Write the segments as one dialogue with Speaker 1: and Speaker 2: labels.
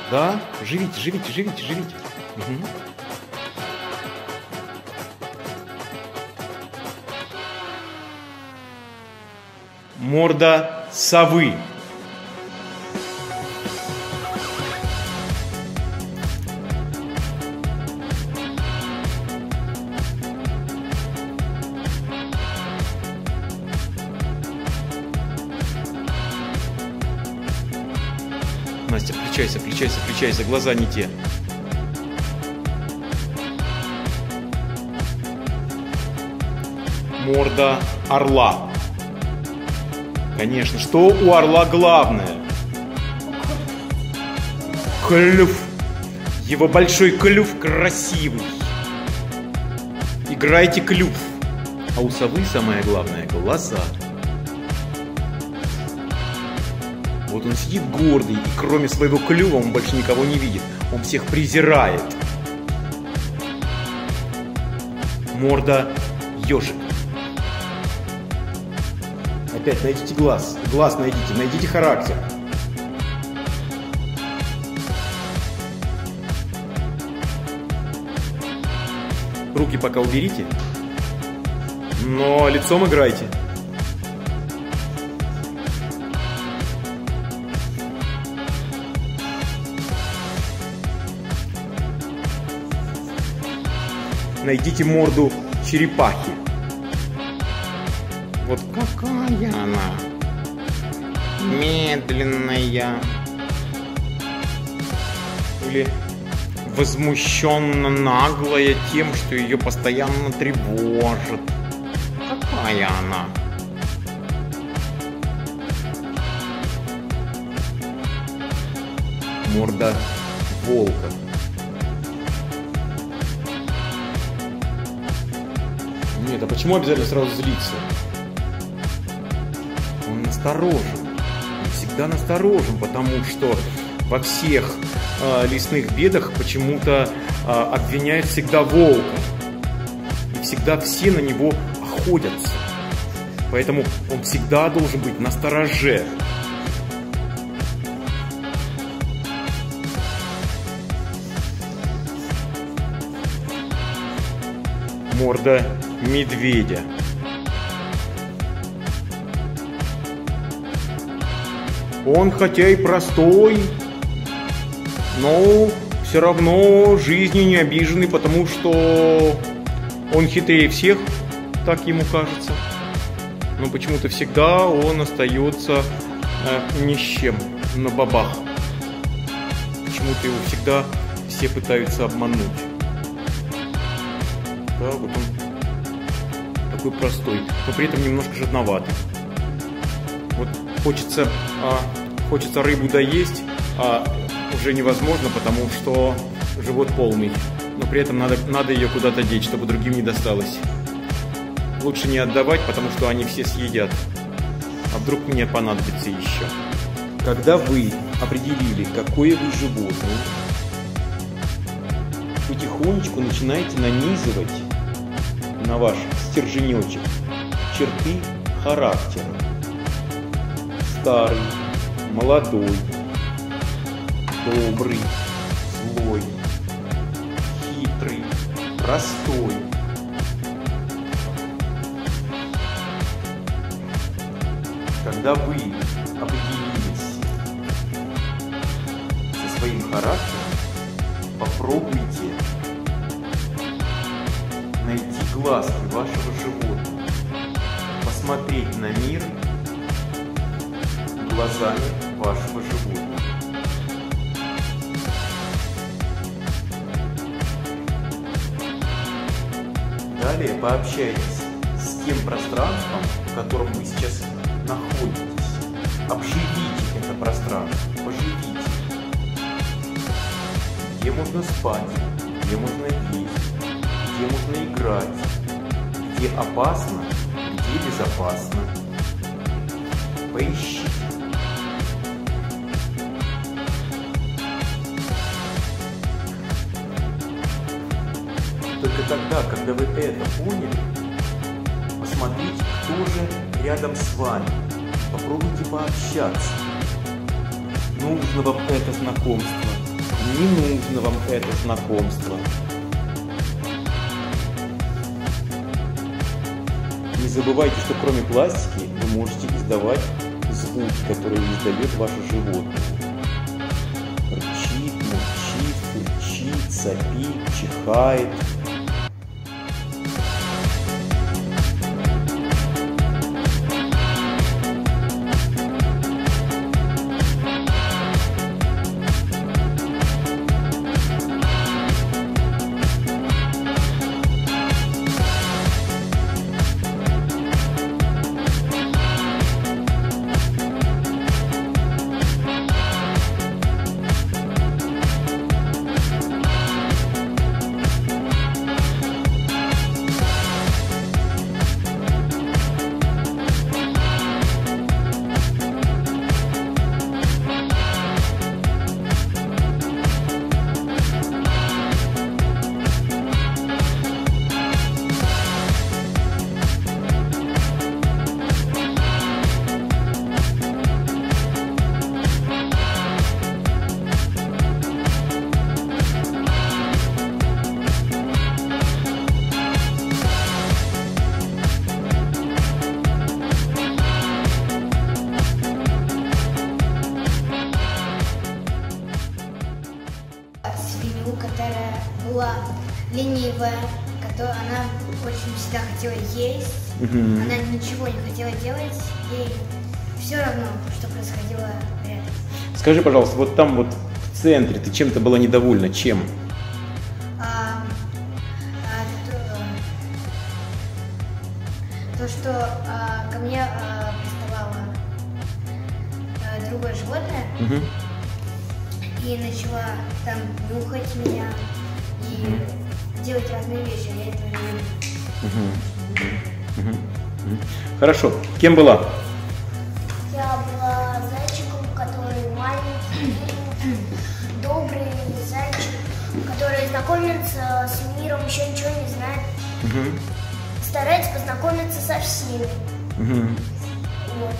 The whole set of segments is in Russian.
Speaker 1: Да? Живите, живите, живите, живите. Угу. Морда совы. Настя, включайся, включайся, включайся, глаза не те. Морда орла. Конечно, что у орла главное? Клюв. Его большой клюв красивый. Играйте клюв. А у совы самое главное — глаза. Вот он сидит гордый, и кроме своего клюва он больше никого не видит. Он всех презирает. Морда ежика. Опять найдите глаз. Глаз найдите. Найдите характер. Руки пока уберите. Но лицом играйте. Найдите морду черепахи. Вот какая она медленная. Или возмущенно наглая тем, что ее постоянно тревожит. Какая она? Морда волка. Нет, а почему обязательно сразу злиться? Он насторожен. Он всегда насторожен, потому что во всех лесных бедах почему-то обвиняют всегда волка. И всегда все на него охотятся. Поэтому он всегда должен быть настороже. Морда медведя. Он хотя и простой, но все равно жизнью не обиженный, потому что он хитрее всех, так ему кажется. Но почему-то всегда он остается ни с чем, на бабах. Почему-то его всегда все пытаются обмануть. Да, вот он такой простой, но при этом немножко жадноватый. Вот хочется рыбу доесть, а уже невозможно, потому что живот полный. Но при этом надо ее куда-то деть, чтобы другим не досталось. Лучше не отдавать, потому что они все съедят. А вдруг мне понадобится еще. Когда вы определили, какое вы животное, потихонечку начинаете нанизывать на ваш стерженечек черты характера. Старый, молодой, добрый, злой, хитрый, простой. Когда вы определились со своим характером, попробуйте найти глазки вашего животного, посмотреть на мир глазами вашего животного. Далее пообщайтесь с тем пространством, в котором вы сейчас находитесь. Обживите это пространство, поживите. Где можно спать, где можно есть, где можно играть, где опасно, где безопасно. Поищите. Только тогда, когда вы это поняли, посмотрите, кто же рядом с вами. Попробуйте пообщаться. Нужно вам это знакомство Не нужно вам это знакомство. Не забывайте, что кроме пластики вы можете издавать звуки, которые издает ваше животное. Рычит, мурчит, фырчит, сопит, чихает.
Speaker 2: Которая была ленивая, которая она очень всегда хотела есть, она ничего не хотела делать, ей все равно, что происходило рядом.
Speaker 1: Скажи, пожалуйста, вот там вот в центре ты чем-то была недовольна, чем?
Speaker 2: То, что ко мне приставало другое животное, и начала там нюхать меня и делать разные вещи. Я этого не люблю.
Speaker 1: Хорошо. Кем была?
Speaker 3: Я была зайчиком, который маленький, добрый зайчик, который знакомится с миром, еще ничего не знает. Старается познакомиться со всеми. Вот.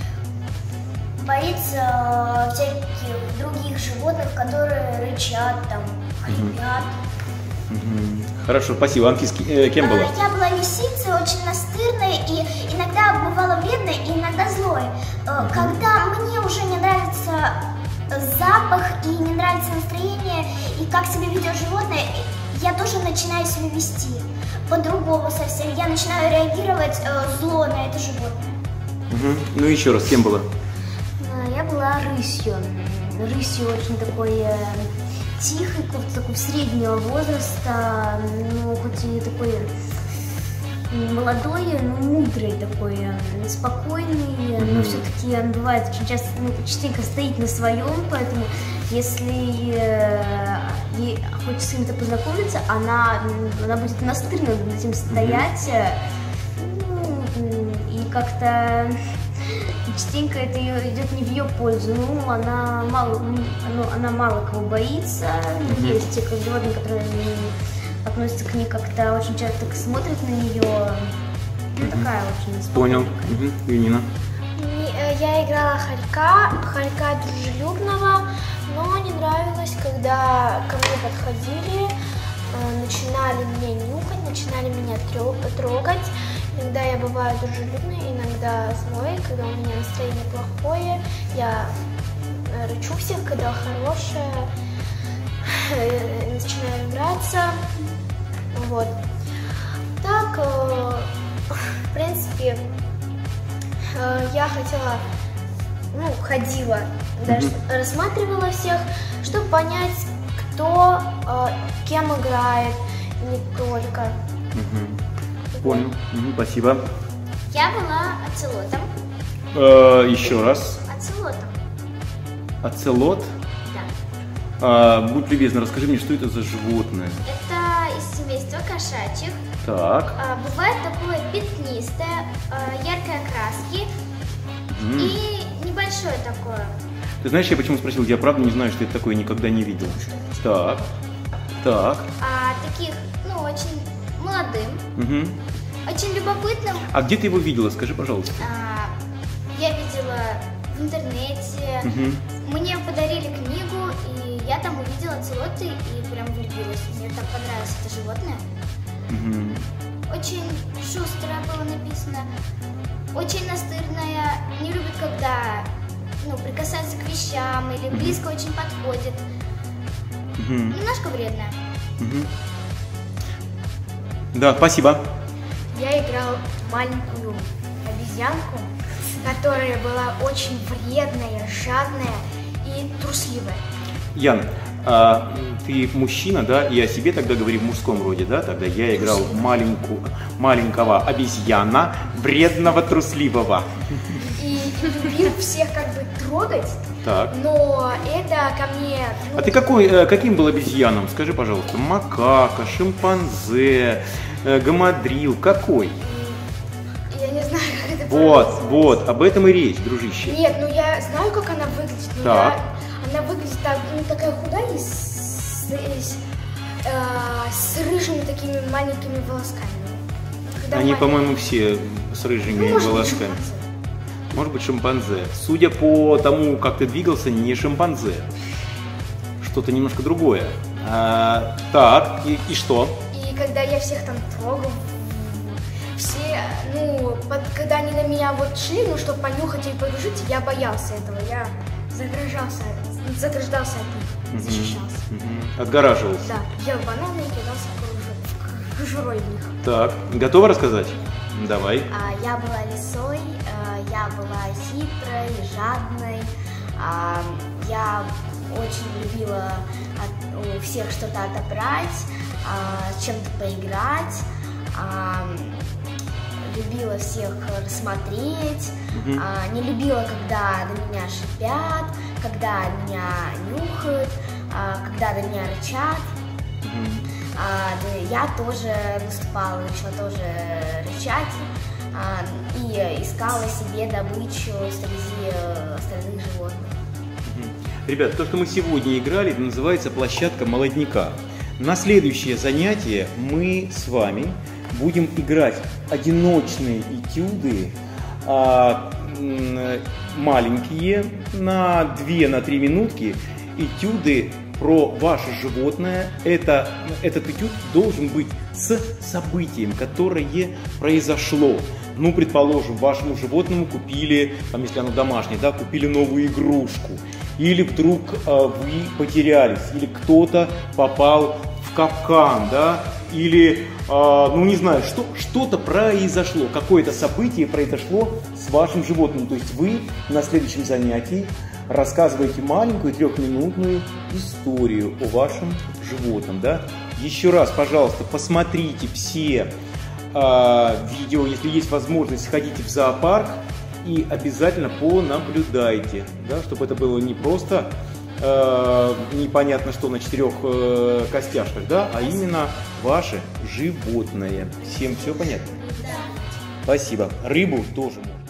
Speaker 3: Боится всяких других животных, которые рычат, там, хрипят.
Speaker 1: Хорошо, спасибо. Анфис, кем была?
Speaker 3: Я была лисицей, очень настырной, и иногда бывала вредной, и иногда злой. Когда мне уже не нравится запах и не нравится настроение, и как себя ведет животное, я тоже начинаю себя вести по-другому совсем. Я начинаю реагировать зло на это животное.
Speaker 1: Ну еще раз, кем была?
Speaker 3: Я была рысью. Рысью очень такой тихой, такой среднего возраста, ну хоть и такой молодой, но мудрый такой, спокойный, но все-таки он бывает очень частенько стоит на своем, поэтому если ей хочется с кем-то познакомиться, она будет настырно над этим стоять, и как-то частенько это идет не в ее пользу. Ну, она мало кого боится. Есть те животные, которые относятся к ней как-то очень часто так смотрят на нее. Ну, такая очень спокойная.
Speaker 1: Понял. Юнина.
Speaker 4: Я играла хорька дружелюбного, но не нравилось, когда ко мне подходили, начинали меня нюхать, начинали меня трогать. Иногда я бываю дружелюбной, иногда злой. Когда у меня настроение плохое, я рычу всех, когда хорошее, начинаю играться. Вот. Так, в принципе, я ходила, даже рассматривала всех, чтобы понять, кто кем играет, не только.
Speaker 1: Понял. Спасибо.
Speaker 3: Я была оцелотом.
Speaker 1: Еще раз.
Speaker 3: Оцелотом.
Speaker 1: Оцелот?
Speaker 3: Да.
Speaker 1: Будь любезна, расскажи мне, что это за животное?
Speaker 3: Это из семейства кошачьих.
Speaker 1: Так.
Speaker 3: Бывает такое пятнистое, яркой окраски и небольшое такое.
Speaker 1: Ты знаешь, я почему спросил? Я правда не знаю, что это такое, никогда не видел. Так.
Speaker 3: Таких, очень молодым, очень любопытным.
Speaker 1: А где ты его видела? Скажи, пожалуйста.
Speaker 3: Я видела в интернете, Мне подарили книгу, и я там увидела оцелоты и прям влюбилась. Мне так понравилось это животное. Очень шустрое было написано, очень настырное, не любит, когда прикасается к вещам или близко очень подходит. Немножко вредная.
Speaker 1: Да, спасибо.
Speaker 4: Я играл в маленькую обезьянку, которая была очень вредная, жадная и трусливая.
Speaker 1: Ян, ты мужчина, да, и о себе тогда говори в мужском роде, да? Тогда я играл маленького обезьяна, вредного, трусливого.
Speaker 4: И любил всех как бы трогать,
Speaker 1: Так.
Speaker 4: но это ко мне...
Speaker 1: А ты каким был обезьяном? Скажи, пожалуйста, макака, шимпанзе, гамадрил, какой?
Speaker 4: Я не знаю, как это
Speaker 1: Вот, об этом и речь, дружище.
Speaker 4: Нет, я знаю, как она выглядит.
Speaker 1: Так.
Speaker 4: Она выглядит так, такая худая и с рыжими такими маленькими волосками.
Speaker 1: Они, по-моему, все с рыжими волосками. Может быть, шимпанзе. Судя по тому, как ты двигался, не шимпанзе. Что-то немножко другое. Так, и что?
Speaker 4: И когда я всех там трогал, все, когда они на меня вот шли, чтобы понюхать и подружить, я боялся этого. Я заграждался от них, защищался.
Speaker 1: Отгораживался.
Speaker 4: Да, ел бананы и кидался кожурой в них.
Speaker 1: Так, готова рассказать? Давай.
Speaker 3: Я была лисой, я была хитрой, жадной, я очень любила у всех что-то отобрать, чем-то поиграть, любила всех рассмотреть, не любила, когда на меня шипят, когда меня нюхают, когда на меня рычат. Я тоже наступала, начала тоже рычать и искала себе добычу среди остальных животных.
Speaker 1: Ребят, то, что мы сегодня играли, это называется площадка молодняка. На следующее занятие мы с вами будем играть одиночные этюды, маленькие, на 2-3 минутки, этюды про ваше животное. Этот этюд должен быть с событием, которое произошло. Предположим, вашему животному купили, если оно домашнее, да, купили новую игрушку. Или вдруг вы потерялись, или кто-то попал в капкан, да, или, не знаю, что-то произошло, какое-то событие произошло с вашим животным. То есть вы на следующем занятии рассказываете маленькую 3-минутную историю о вашем животном, да. Еще раз, пожалуйста, посмотрите все видео, если есть возможность, сходите в зоопарк и обязательно понаблюдайте, да, чтобы это было не просто непонятно что на 4 костяшках, да, а именно ваше животное. Всем все понятно?
Speaker 3: Да.
Speaker 1: Спасибо. Рыбу тоже можно.